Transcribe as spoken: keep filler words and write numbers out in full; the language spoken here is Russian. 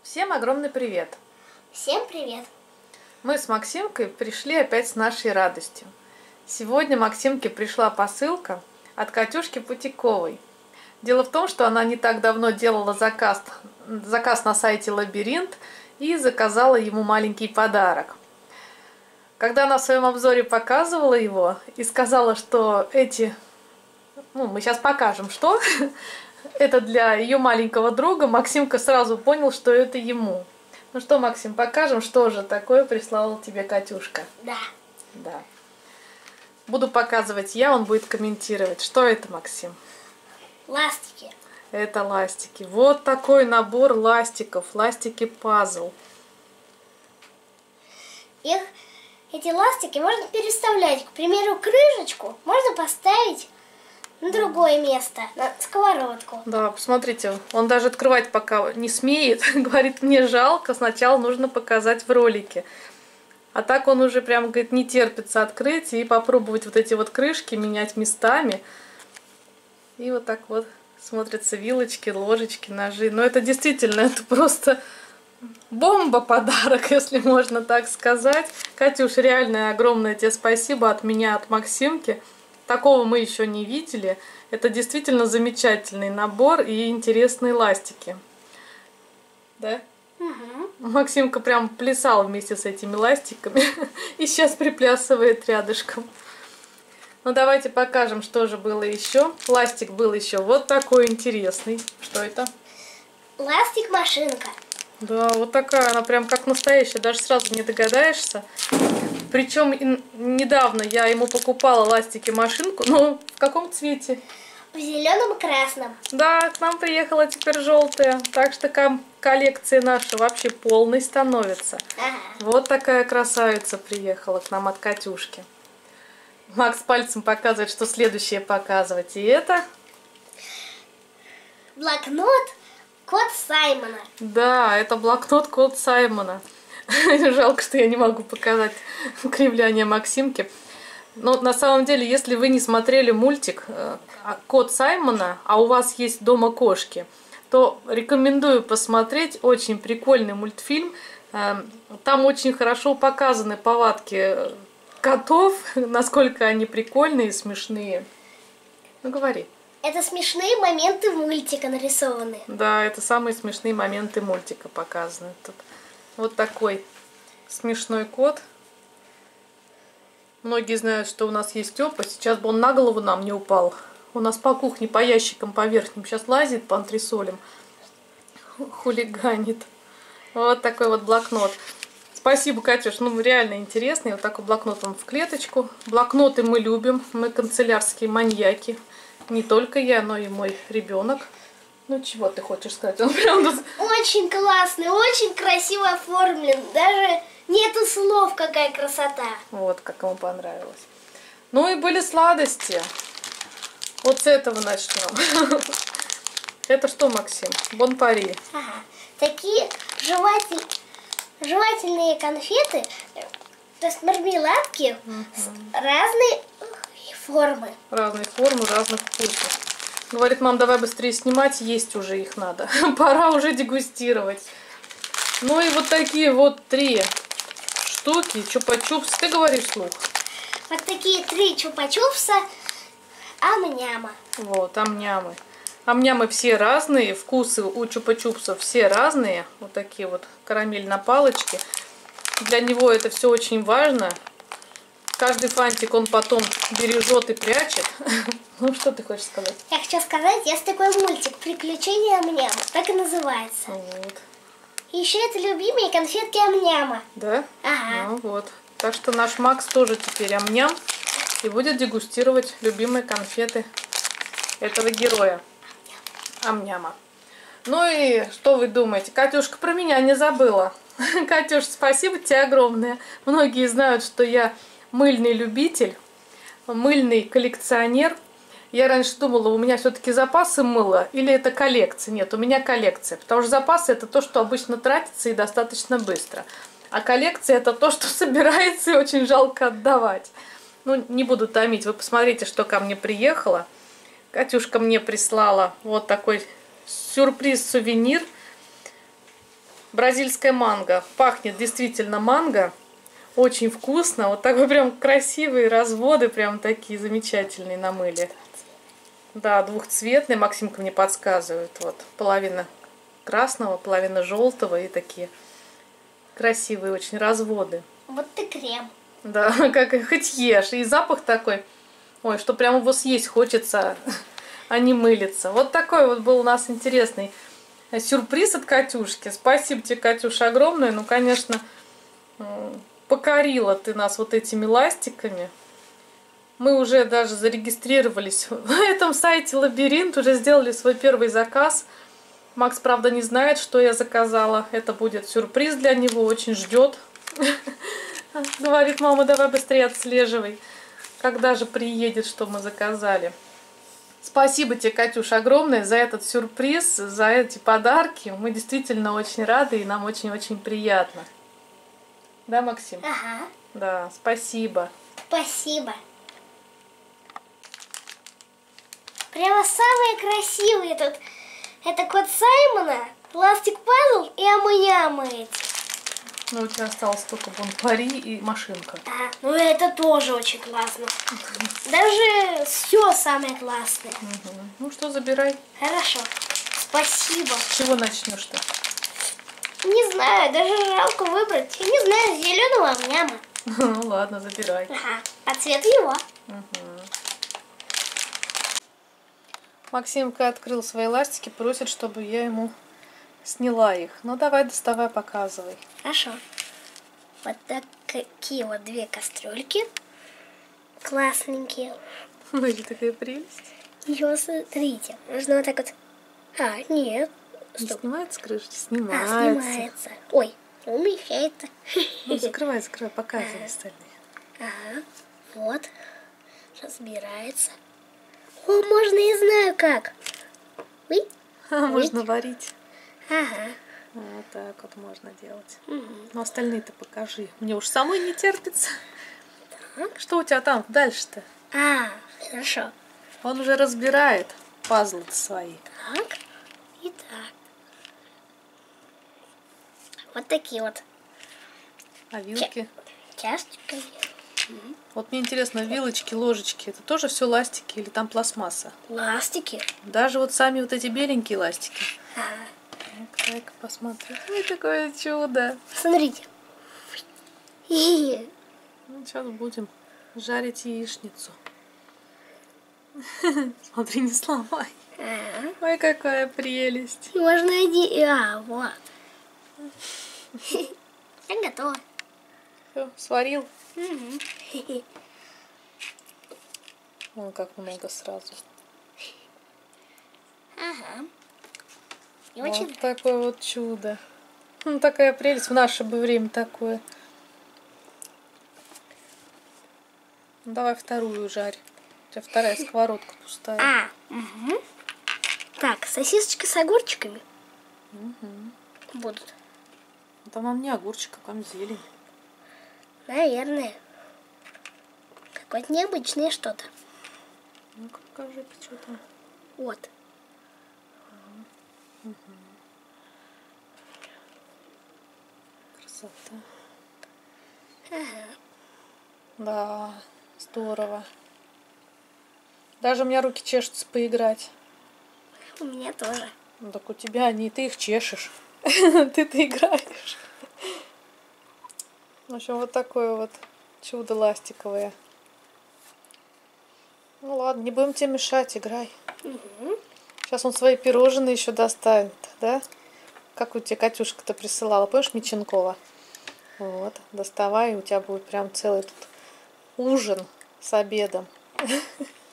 Всем огромный привет! Всем привет! Мы с Максимкой пришли опять с нашей радостью. Сегодня Максимке пришла посылка от Катюшки Путиковой. Дело в том, что она не так давно делала заказ, заказ на сайте Лабиринт и заказала ему маленький подарок. Когда она в своем обзоре показывала его и сказала, что эти... Ну, мы сейчас покажем, что... Это для ее маленького друга, Максимка сразу понял, что это ему. Ну что, Максим, покажем, что же такое прислала тебе Катюшка. Да. Да. Буду показывать я, он будет комментировать. Что это, Максим? Ластики. Это ластики. Вот такой набор ластиков. Ластики-пазл. Их, эти ластики можно переставлять. К примеру, крышечку можно поставить на другое место, на сковородку. Да, посмотрите, он даже открывать пока не смеет. Говорит, мне жалко, сначала нужно показать в ролике. А так он уже прям, говорит, не терпится открыть и попробовать вот эти вот крышки менять местами. И вот так вот смотрятся вилочки, ложечки, ножи. Но это действительно, это просто бомба-подарок, если можно так сказать. Катюш, реально огромное тебе спасибо от меня, от Максимки. Такого мы еще не видели. Это действительно замечательный набор и интересные ластики. Да? Угу. Максимка прям плясал вместе с этими ластиками. И сейчас приплясывает рядышком. Ну давайте покажем, что же было еще. Ластик был еще вот такой интересный. Что это? Ластик-машинка. Да, вот такая она прям как настоящая. Даже сразу не догадаешься. Причем недавно я ему покупала ластики-машинку, но в каком цвете? В зеленом и красном. Да, к нам приехала теперь желтая, так что коллекция наша вообще полной становится. Ага. Вот такая красавица приехала к нам от Катюшки. Макс пальцем показывает, что следующее показывать. И это? Блокнот Кот Саймона. Да, это блокнот Кот Саймона. Жалко, что я не могу показать кривляние Максимки. Но на самом деле, если вы не смотрели мультик «Кот Саймона», а у вас есть дома кошки, то рекомендую посмотреть. Очень прикольный мультфильм. Там очень хорошо показаны повадки котов, насколько они прикольные и смешные. Ну, говори. Это смешные моменты мультика нарисованы. Да, это самые смешные моменты мультика показаны. Тут вот такой смешной кот. Многие знают, что у нас есть Степа. Сейчас бы он на голову нам не упал. У нас по кухне, по ящикам, по верхним сейчас лазит, по антресолям. Хулиганит. Вот такой вот блокнот. Спасибо, Катюш. Ну, реально интересный. Вот такой блокнот он в клеточку. Блокноты мы любим. Мы канцелярские маньяки. Не только я, но и мой ребенок. Ну, чего ты хочешь сказать? Он прям тут... Очень классный, очень красиво оформлен. Даже нету слов, какая красота. Вот, как ему понравилось. Ну и были сладости. Вот с этого начнем. Это что, Максим? Бон-пари. Ага. Такие жеватель... жевательные конфеты, то есть мармеладки угу. с разной формы. Разные формы, разных вкусов. Говорит, мам, давай быстрее снимать, есть уже их надо. Пора уже дегустировать. Ну и вот такие вот три штуки, чупа-чупс. Ты говоришь вслух? Вот такие три чупа-чупса ам-няма. Вот, ам-нямы. Ам-нямы все разные, вкусы у чупа-чупсов все разные. Вот такие вот карамель на палочке. Для него это все очень важно. Каждый фантик он потом бережет и прячет. Ну, что ты хочешь сказать? Я хочу сказать, есть такой мультик «Приключения ам-няма». Так и называется. Вот. И еще это любимые конфетки ам-няма. Да? Ага. Ну, вот. Так что наш Макс тоже теперь ам-ням и будет дегустировать любимые конфеты этого героя. Ам-няма. Ну и что вы думаете? Катюшка про меня не забыла. Катюш, спасибо тебе огромное. Многие знают, что я мыльный любитель, мыльный коллекционер. Я раньше думала, у меня все-таки запасы мыла или это коллекция. Нет, у меня коллекция. Потому что запасы это то, что обычно тратится и достаточно быстро. А коллекция это то, что собирается и очень жалко отдавать. Ну, не буду томить. Вы посмотрите, что ко мне приехало. Катюшка мне прислала вот такой сюрприз-сувенир. бразильская манго. Пахнет действительно манго. Очень вкусно. Вот такой прям красивые разводы, прям такие замечательные на мыле. Да, двухцветный. Максимка мне подсказывает. Вот половина красного, половина желтого и такие красивые очень разводы. Вот ты крем. Да, как хоть ешь. И запах такой, ой, что прям его съесть хочется, а не мылиться. Вот такой вот был у нас интересный сюрприз от Катюшки. Спасибо тебе, Катюша, огромное. Ну, конечно, покорила ты нас вот этими ластиками. Мы уже даже зарегистрировались на этом сайте Лабиринт, уже сделали свой первый заказ. Макс, правда, не знает, что я заказала. Это будет сюрприз для него, очень ждет. Говорит, мама, давай быстрее отслеживай, когда же приедет, что мы заказали. Спасибо тебе, Катюша, огромное за этот сюрприз, за эти подарки. Мы действительно очень рады и нам очень-очень приятно. Да, Максим? Ага. Да, спасибо. Спасибо. Прямо самые красивые тут. Это кот Саймона, пластик пазл и амы-ямы эти. Ну, у тебя осталось только бонпари и машинка. Да, ну это тоже очень классно. Даже все самое классное. Угу. Ну что, забирай. Хорошо. Спасибо. С чего начнешь-то? Не знаю, даже жалко выбрать. Я не знаю, зеленого амняма. Ну ладно, забирай. Ага, а цвет его. Угу. Максимка открыл свои ластики, просит, чтобы я ему сняла их. Ну давай, доставай, показывай. Хорошо. Вот такие вот две кастрюльки. Классненькие. Ой, такая прелесть. Еще смотрите. Нужно вот так вот. А, нет. Не Стоп. снимается с крышки? А, Снимается. снимается. Ой, умещается. Ну, закрывай, закрывай, показывай остальные. Ага. Вот. Разбирается. О, можно, я знаю как. Ой. А, можно варить. Ага. Вот так вот можно делать. Угу. Ну, остальные-то покажи. Мне уж самой не терпится. Так. Что у тебя там дальше-то? А, хорошо. Он уже разбирает пазлы свои. Так. И так. Вот такие вот А вилки? чашечками. Вот мне интересно, вилочки, ложечки, это тоже все ластики или там пластмасса? Ластики. Даже вот сами вот эти беленькие ластики. Ага. Так, дай-ка посмотрим. Ой, какое чудо. Смотрите. Ну, сейчас будем жарить яичницу. Смотри, не сломай. Ага. Ой, какая прелесть. Можно один. А, вот. Я готова. Всё, сварил. Угу. Вон как много сразу. Ага. И Вот очень... такое вот чудо. Ну, такая прелесть в наше бы время такое. Ну, давай вторую жарь. У тебя вторая сковородка пустая. А, угу. Так, сосисочки с огурчиками Угу. будут. Там нам не огурчик, а там зелень. Наверное. Какое-то необычное что-то. Ну-ка покажи, что там. Вот. Угу. Красота. Ага. Да, здорово. Даже у меня руки чешутся поиграть. У меня тоже. Ну, так у тебя они, ты их чешешь. Ты-то играешь. В общем, вот такое вот чудо ластиковое. Ну ладно, не будем тебе мешать, играй. Угу. Сейчас он свои пирожные еще доставит, да? Как у тебя Катюшка-то присылала, помнишь, Меченкова? Вот, доставай, и у тебя будет прям целый тут ужин с обедом.